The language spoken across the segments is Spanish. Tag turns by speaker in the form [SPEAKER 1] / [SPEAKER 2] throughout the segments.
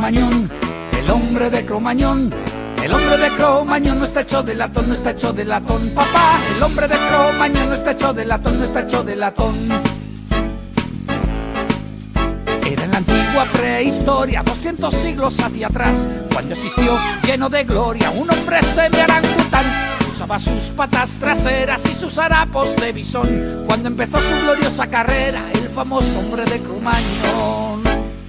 [SPEAKER 1] Cromañón, el hombre de Cromañón. El hombre de Cromañón no está hecho de latón, no está hecho de latón, papá. El hombre de Cromañón no está hecho de latón, no está hecho de latón. Era en la antigua prehistoria, 200 siglos hacia atrás, cuando existió lleno de gloria un hombre semi-orangután. Usaba sus patas traseras y sus harapos de bisón, cuando empezó su gloriosa carrera, el famoso hombre de Cromañón.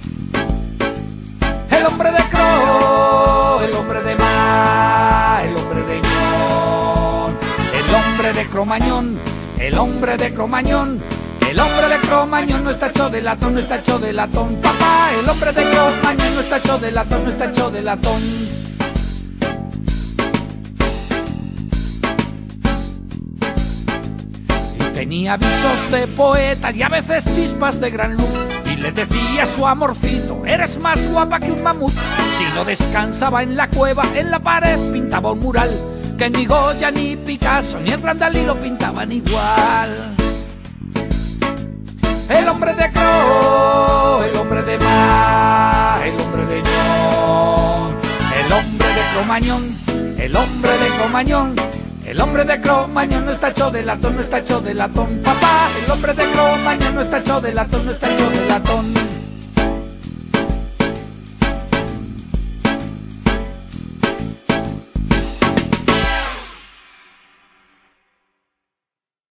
[SPEAKER 1] El hombre de el hombre de el hombre de Ñón, el hombre de Cromañón, el hombre de Cromañón. El hombre de Cromañón no está hecho de latón, no está hecho de latón, papá. El hombre de Cromañón no está hecho de latón, no está hecho de latón. Y tenía visos de poeta y a veces chispas de gran luz, y le decía a su amorcito: eres más guapa que un mamut. Si no descansaba en la cueva, en la pared pintaba un mural que ni Goya, ni Picasso, ni el gran Dalí lo pintaban igual. El hombre de el hombre de el hombre de Ñón, el hombre de Cromañón, el hombre de Cromañón. El hombre de Cromañón no está hecho de latón, no está hecho de latón, papá. El hombre de Cromañón no está hecho de latón, no está hecho de latón.